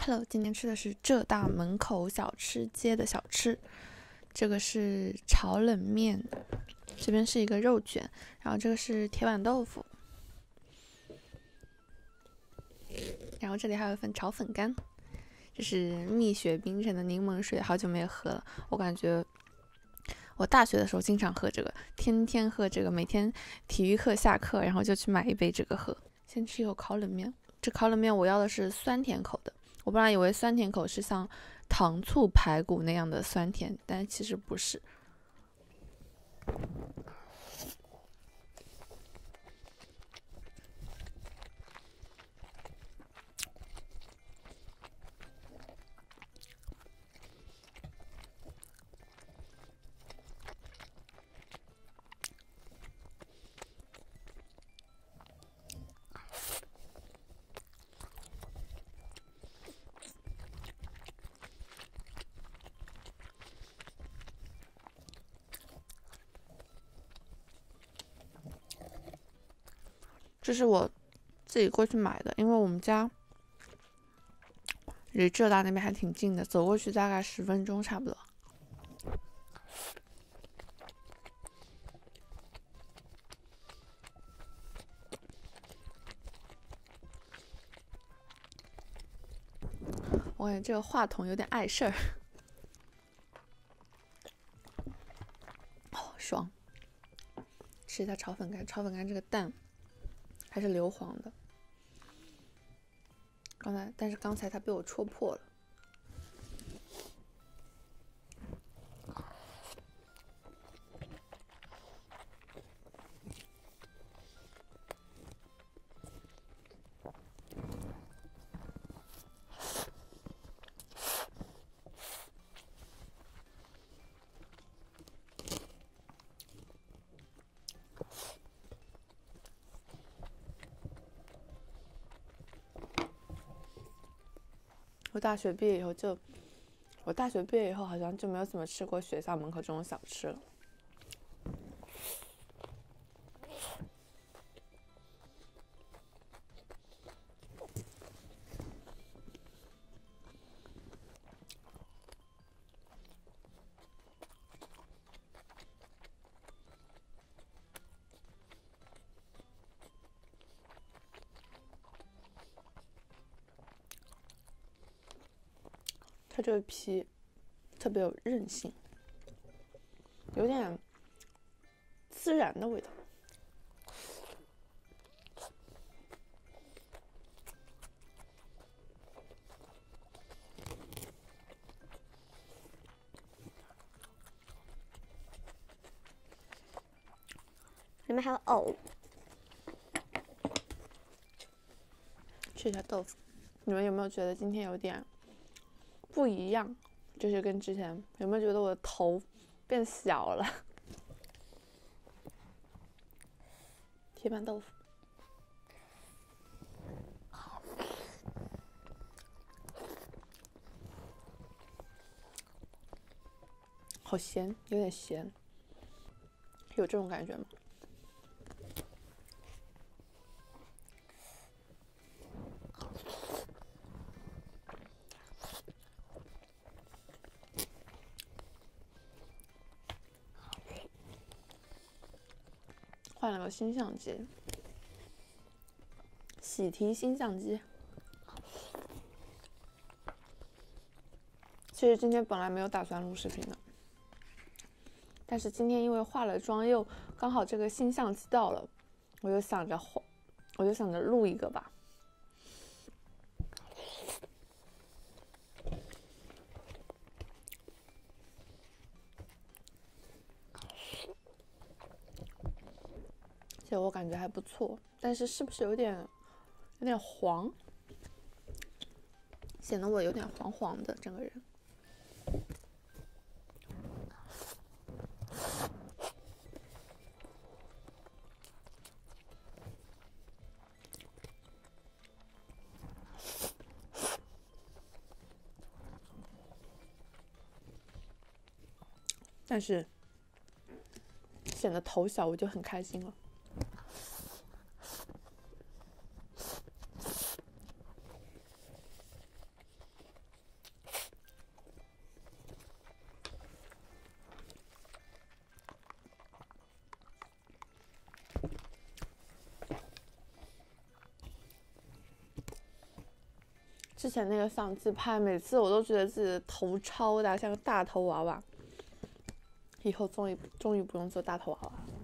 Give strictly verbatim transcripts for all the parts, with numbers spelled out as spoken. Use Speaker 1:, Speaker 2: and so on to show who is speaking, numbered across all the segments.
Speaker 1: Hello，今天吃的是浙大门口小吃街的小吃，这个是炒冷面，这边是一个肉卷，然后这个是铁板豆腐，然后这里还有一份炒粉干，这是蜜雪冰城的柠檬水，好久没有喝了，我感觉我大学的时候经常喝这个，天天喝这个，每天体育课下课，然后就去买一杯这个喝。先吃一口烤冷面，这烤冷面我要的是酸甜口的，我本来以为酸甜口是像糖醋排骨那样的酸甜，但其实不是。这是我自己过去买的，因为我们家离浙大那边还挺近的，走过去大概十分钟差不多。我感觉这个话筒有点碍事儿。哦，爽！吃一下炒粉干，炒粉干这个蛋还是硫磺的。刚才，但是刚才它被我戳破了。我大学毕业以后就，我大学毕业以后好像就没有怎么吃过学校门口这种小吃了。它这个皮特别有韧性，有点孜然的味道。
Speaker 2: 里面还有藕。
Speaker 1: 吃一下豆腐，你们有没有觉得今天有点不一样？就是跟之前有没有觉得我的头变小了？铁板豆腐，好咸，有点咸，有这种感觉吗？换了个新相机，喜提新相机。其实今天本来没有打算录视频的，但是今天因为化了妆，又刚好这个新相机到了，我就想着画，我就想着录一个吧。其实我感觉还不错，但是是不是有点有点黄，显得我有点黄黄的整个人。但是显得头小，我就很开心了。 之前那个相机拍，每次我都觉得自己的头超大，像个大头娃娃。以后终于终于不用做大头娃娃了。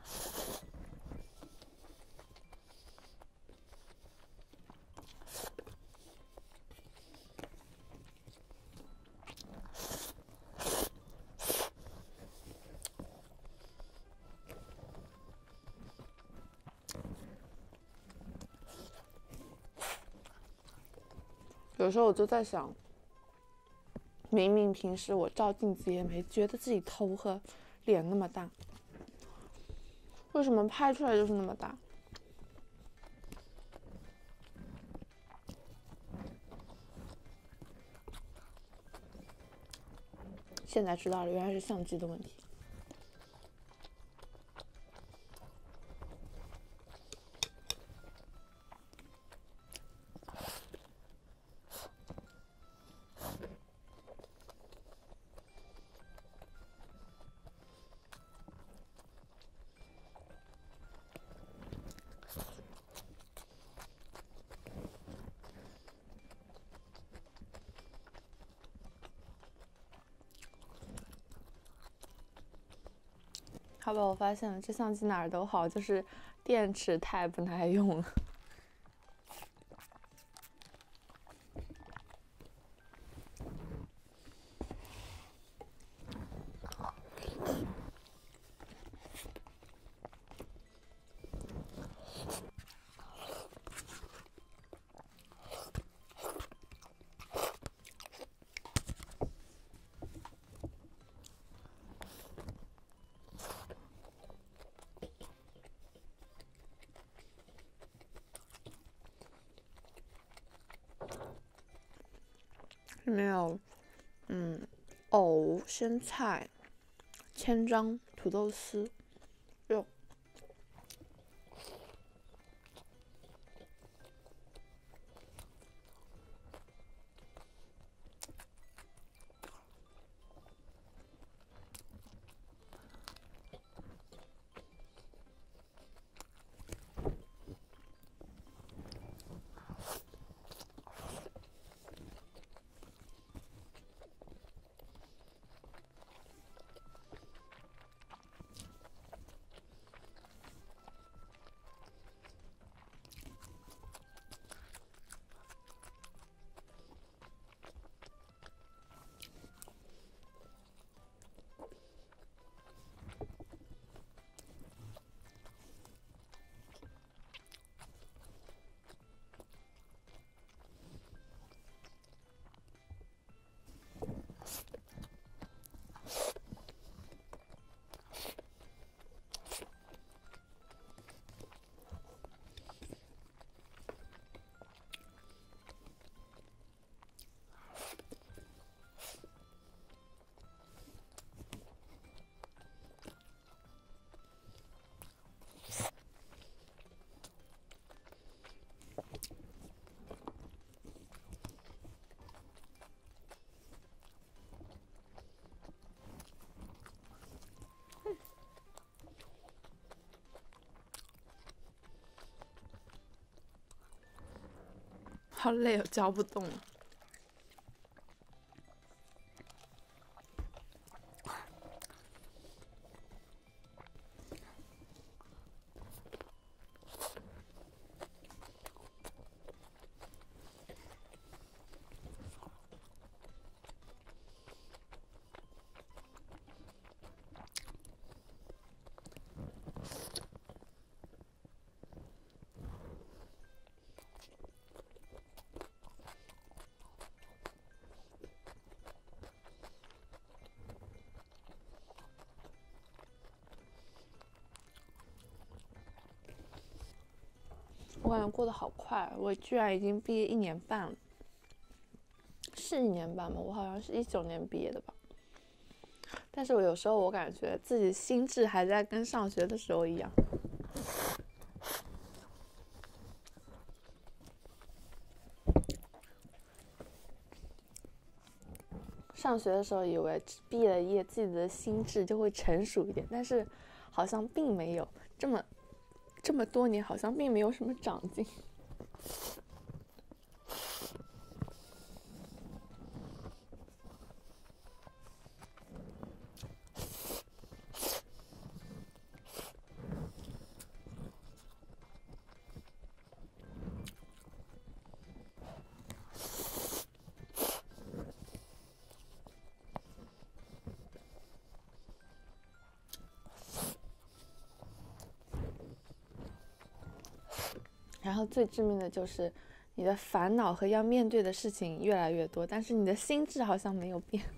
Speaker 1: 有时候我就在想，明明平时我照镜子也没觉得自己头和脸那么大，为什么拍出来就是那么大？现在知道了，原来是相机的问题。好吧，我发现了，这相机哪儿都好，就是电池太不耐用了。里面有，嗯，藕、生菜、千张、土豆丝、肉。好累，我嚼不动了。我感觉过得好快，我居然已经毕业一年半了，是一年半吗？我好像是一九年毕业的吧。但是我有时候我感觉自己心智还在跟上学的时候一样。上学的时候以为毕了业自己的心智就会成熟一点，但是好像并没有，这么这么多年好像并没有什么长进。 然后最致命的就是你的烦恼和要面对的事情越来越多，但是你的心智好像没有变。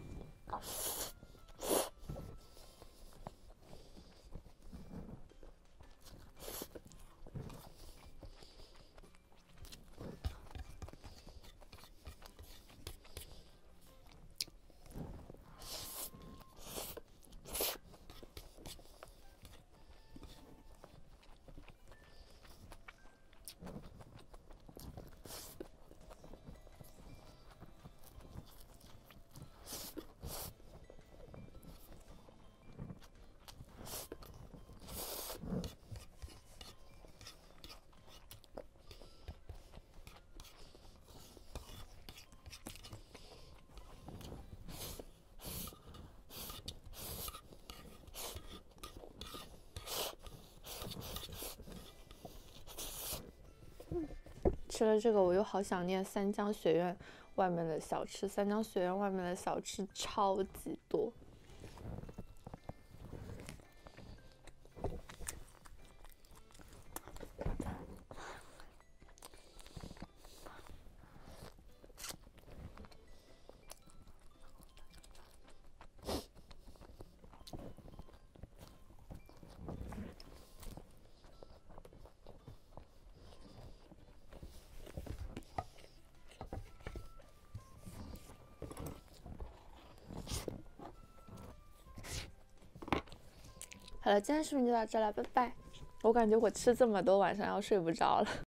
Speaker 1: 吃了这个，我又好想念三江学院外面的小吃。三江学院外面的小吃超级多。好了，今天视频就到这了，拜拜。我感觉我吃这么多，晚上要睡不着了。